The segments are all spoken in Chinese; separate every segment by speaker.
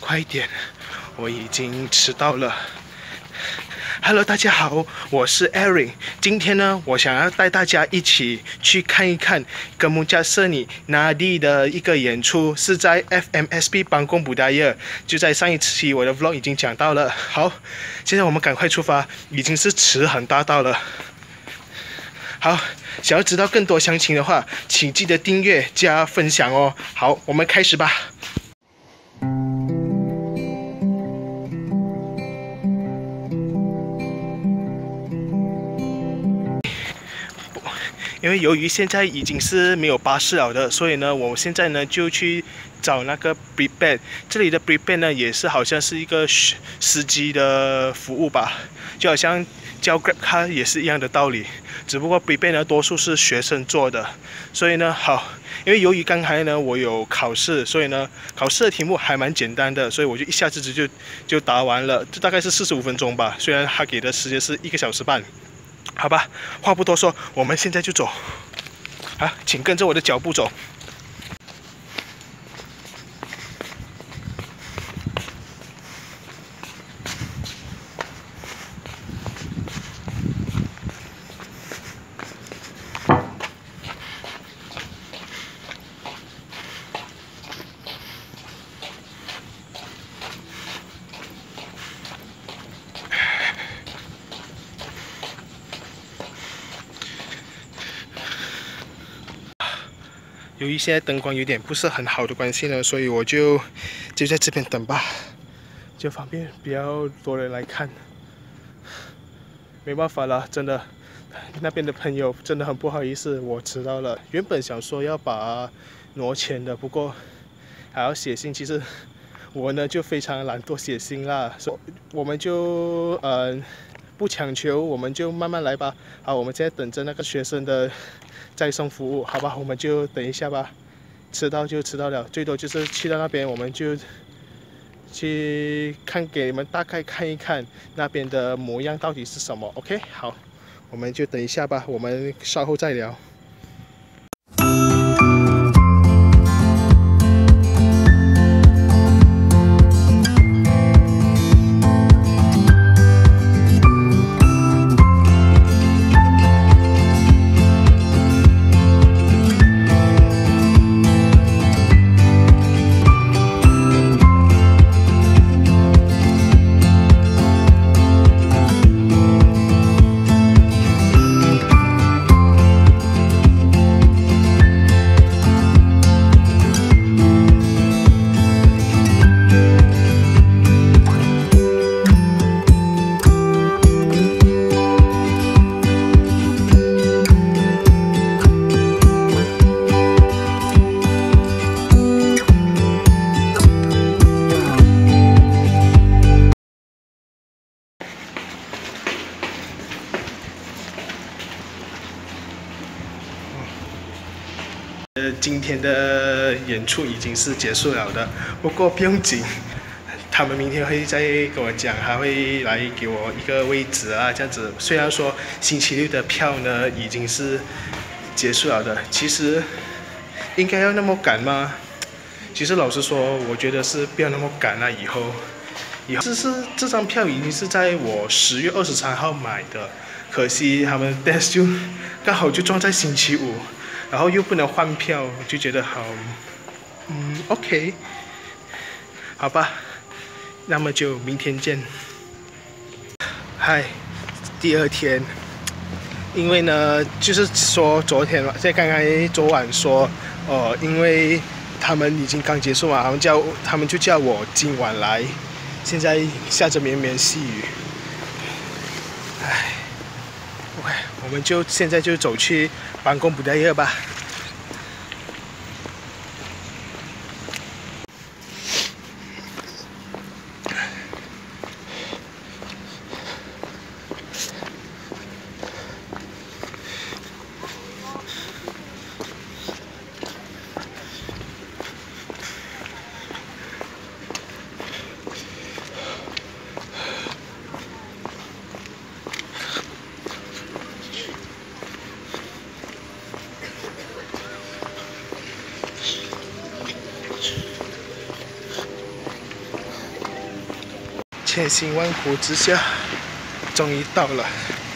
Speaker 1: 快点，我已经迟到了。Hello， 大家好，我是 Aaron。今天呢，我想要带大家一起去看一看格木加瑟尼 Nadi 的一个演出，是在 FMSP Panggung Budaya。就在上一期我的 vlog 已经讲到了。好，现在我们赶快出发，已经是迟很大到了。好，想要知道更多详情的话，请记得订阅加分享哦。好，我们开始吧。因为由于现在已经是没有巴士了的，所以呢，我现在呢就去找那个 Prepad。这里的 Prepad 呢也是好像是一个司机的服务吧，就好像叫 Grab 卡也是一样的道理。只不过 Prepad 呢多数是学生做的，所以呢好，因为由于刚才呢我有考试，所以呢考试的题目还蛮简单的，所以我就一下子就答完了，这大概是45分钟吧。虽然他给的时间是1个小时半。好吧，话不多说，我们现在就走。好，请跟着我的脚步走。由于现在灯光有点不是很好的关系呢，所以我就在这边等吧，就方便比较多人来看。没办法了，真的，那边的朋友真的很不好意思，我迟到了。原本想说要把挪前的，不过还要写信。其实我呢就非常懒惰写信啦，所以我们就不强求，我们就慢慢来吧。好，我们现在等着那个学生的再送服务，好吧，我们就等一下吧。迟到就迟到了，最多就是去到那边，我们就去给你们大概看一看那边的模样到底是什么。OK， 好，我们就等一下吧，我们稍后再聊。今天的演出已经是结束了的，不过不用紧，他们明天会再跟我讲，还会来给我一个位置啊，这样子。虽然说星期六的票呢已经是结束了的，其实应该要那么赶吗？其实老实说，我觉得是不要那么赶啊。以后这张票已经是在我10月23号买的，可惜他们 test 就刚好就撞在星期五。然后又不能换票，就觉得好，OK， 好吧，那么就明天见。嗨，第二天，因为呢，就是说昨天嘛，在刚才昨晚说，因为他们已经刚结束嘛，他们就叫我今晚来，现在下着绵绵细雨，唉。OK， 我们就现在就走去Panggung Budaya吧。 千辛万苦之下，终于到了。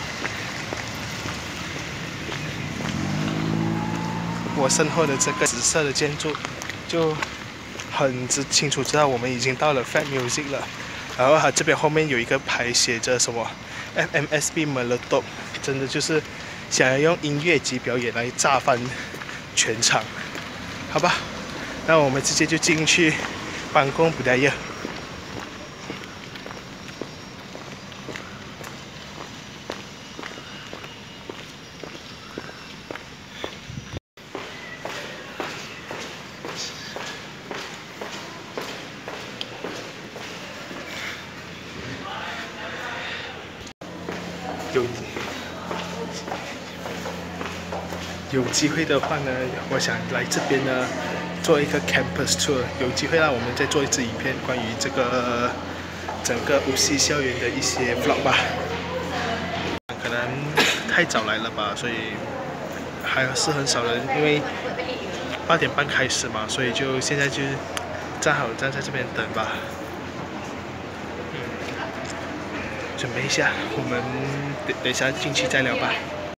Speaker 1: 我身后的这个紫色的建筑，就很清楚知道我们已经到了 Fat Music 了。然后它这边后面有一个牌写着什么 FMSB Meletup， 真的就是想要用音乐及表演来炸翻全场，好吧？那我们直接就进去Panggung Budaya。有机会的话呢，我想来这边呢做一个 campus tour。有机会让我们再做一支影片，关于这个整个无锡校园的一些 vlog 吧。可能太早来了吧，所以还是很少人，因为8点半开始嘛，所以就现在就站在这边等吧。准备一下，我们等一下进去再聊吧。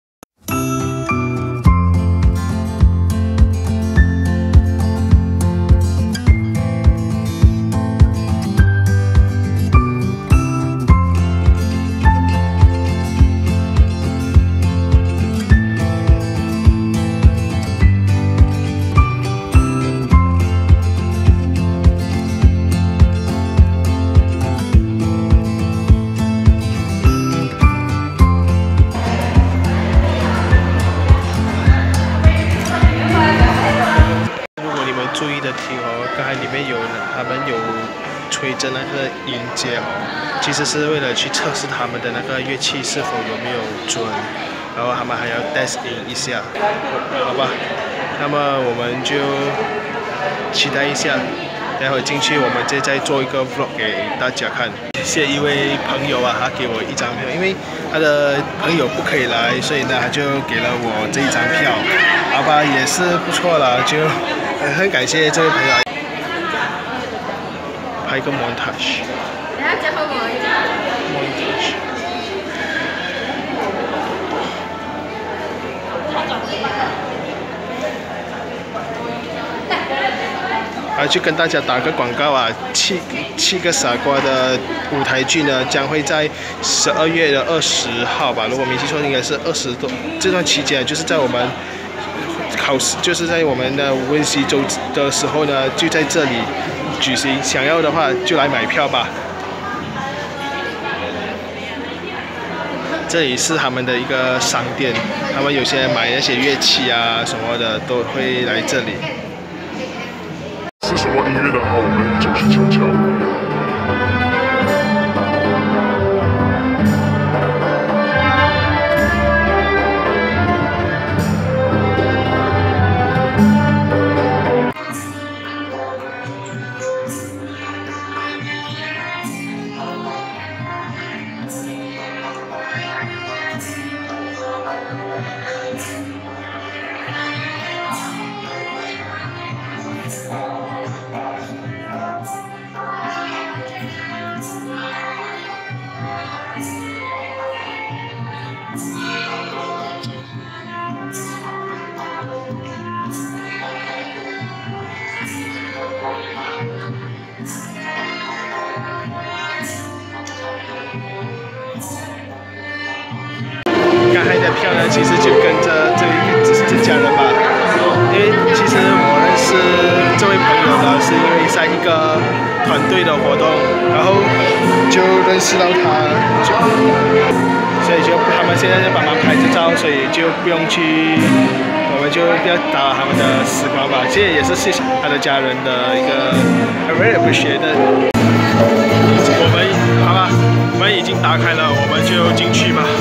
Speaker 1: 注意的听哦，刚才里面他们有吹着那个音阶哦，其实是为了去测试他们的那个乐器是否有没有准，然后他们还要 test 音一下，好吧？那么我们就期待一下，待会进去我们再做一个 vlog 给大家看。谢谢一位朋友啊，他给我一张票，因为他的朋友不可以来，所以呢他就给了我这一张票，好吧，也是不错了，就。很感谢这位朋友，拍一个 montage。去跟大家打个广告啊，七个傻瓜的舞台剧呢，将会在12月的20号吧，如果没记错，应该是20多。这段期间就是在我们。考试就是在我们的温习周的时候呢，就在这里举行。想要的话就来买票吧。这里是他们的一个商店，他们有些买那些乐器啊什么的都会来这里。
Speaker 2: 是什么音乐的话，我们就是悄悄。
Speaker 1: 刚才的票呢，其实就跟着这家人吧，因为其实我认识这位朋友呢，是因为在一个团队的活动，然后就认识到他，所以就他们现在在帮忙拍着照，所以就不用去，我们就不要打扰他们的时光吧。其实也是谢谢他的家人的一个 very appreciated。我们好吧，门已经打开了，我们就进去吧。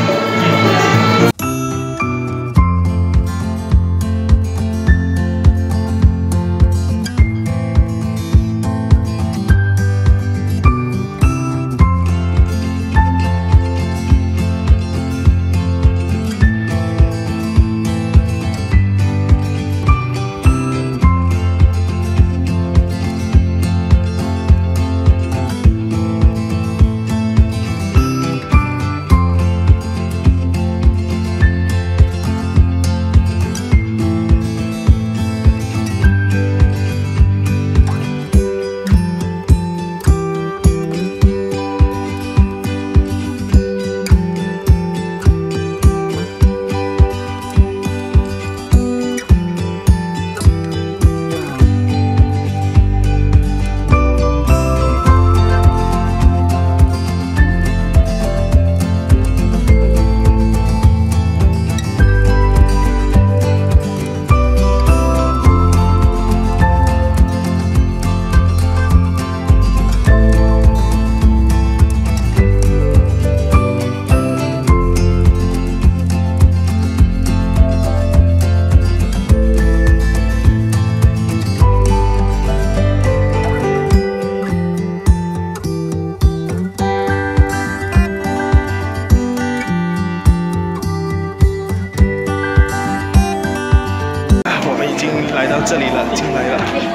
Speaker 1: 这里了，进来了。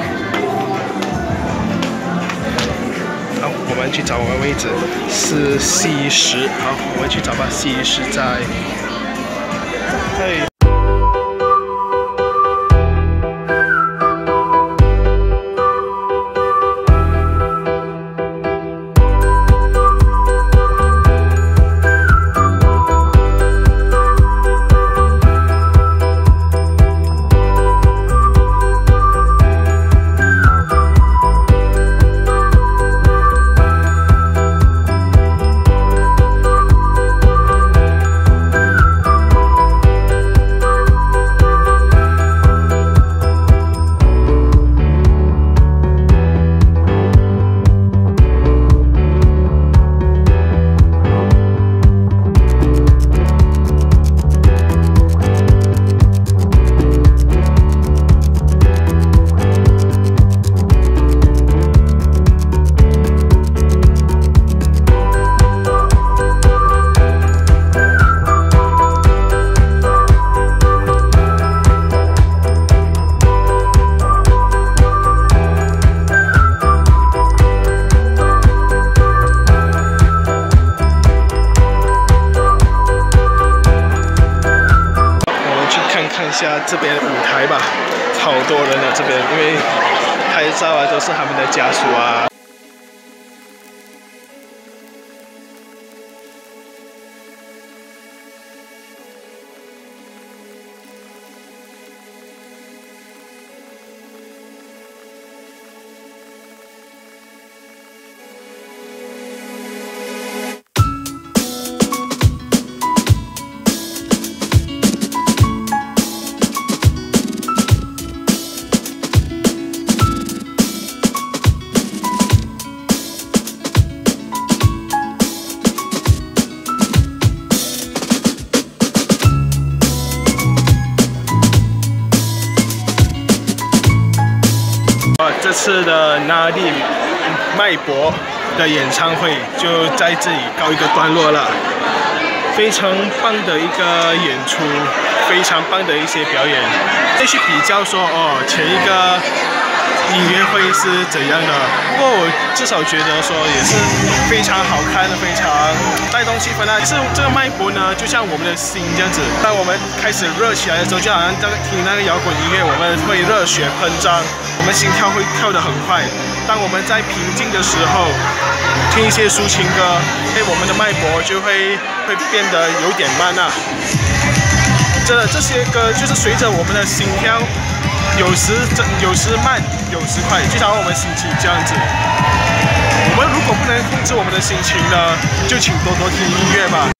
Speaker 1: 好，我们去找我们位置是 C10。好，我们去找吧。C10在。嘿。 下这边舞台吧，好多人啊这边，因为拍照啊都是他们的家属啊。这次的纳蒂麦博的演唱会就在这里告一个段落了，非常棒的一个演出，非常棒的一些表演。再去比较说前一个音乐会是怎样的，不过我至少觉得说也是非常好看的，非常带动气氛啊。其实这个麦博呢，就像我们的心这样子，当我们开始热起来的时候，就好像在听那个摇滚音乐，我们会热血喷张，我们心跳会跳得很快。当我们在平静的时候，听一些抒情歌，我们的脉搏就会变得有点慢啊。这些歌就是随着我们的心跳，有时慢，有时快，就像我们心情这样子。我们如果不能控制我们的心情呢，就请多多听音乐吧。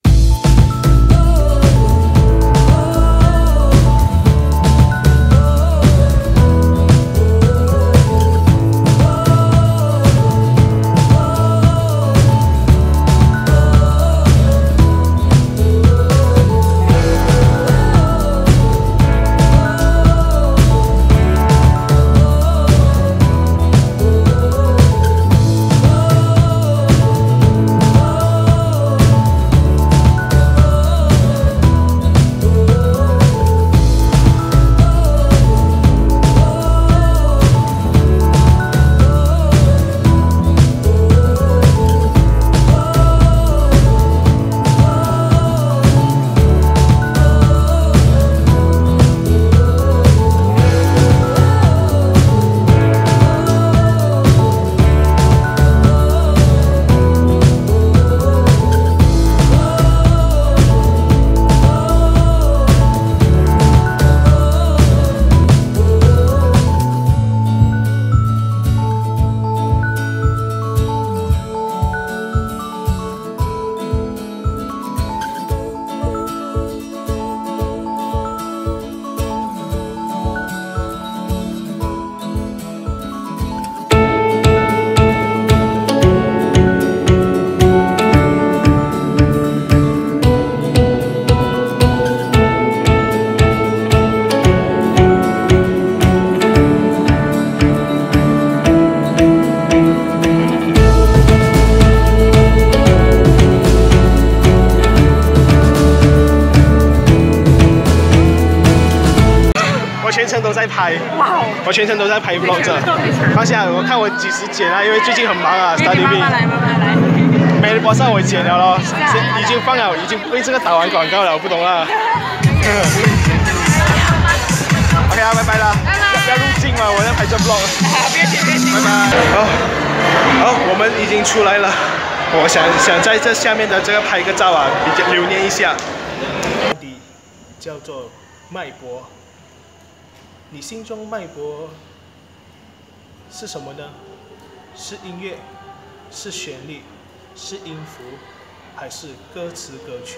Speaker 1: 全程都在拍，哇！ 我全程都在拍 vlog 着。放下，我看我几时剪啊，因为最近很忙啊。Study B。慢慢来。没播上我剪了咯，已经放了，已经为这个打完广告了，我不懂了。OK 啊，拜拜啦。要入镜嘛，我在拍这 vlog。别急。拜拜。好，我们已经出来了。我想在这下面的这个拍个照啊，留念一下。叫做脉搏。你心中脉搏是什么呢？是音乐，是旋律，是音符，还是歌词歌曲？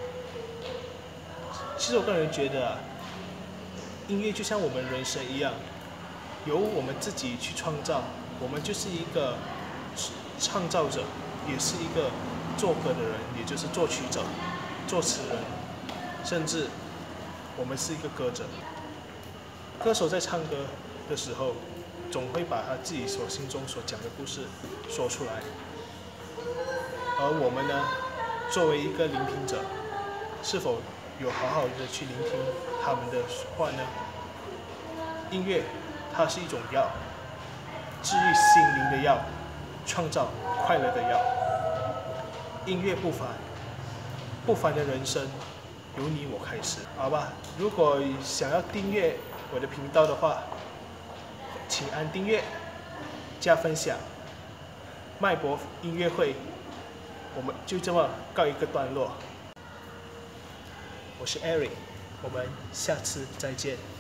Speaker 1: 其实我个人觉得啊，音乐就像我们人生一样，由我们自己去创造。我们就是一个创造者，也是一个作歌的人，也就是作曲者、作词人，甚至我们是一个歌者。歌手在唱歌的时候，总会把他自己心中所讲的故事说出来。而我们呢，作为一个聆听者，是否有好好的去聆听他们的话呢？音乐，它是一种药，治愈心灵的药，创造快乐的药。音乐不凡，不凡的人生由你我开始，好吧？如果想要订阅我的频道的话，请按订阅、加分享。脉搏音乐会，我们就这么告一个段落。我是 Eric，我们下次再见。